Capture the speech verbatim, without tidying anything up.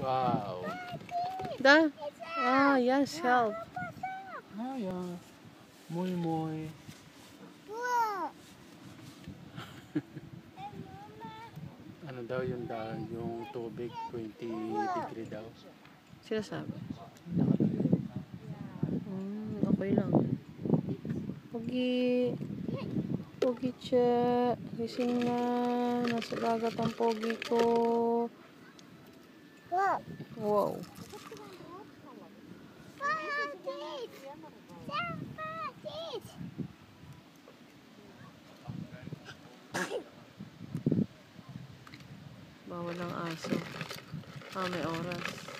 Wow. Da? Ah, yes, help. Ah, yeah. Muy, muy. Ano daw yung da, yung tubig, twenty degree daw. Sinasabi. Nakalagay. Hmm, okay lang. Pogi. Pogi che. Gising na. Nasa dagat ang pogi ko. Wow. Bawal ang aso. Ah, may oras.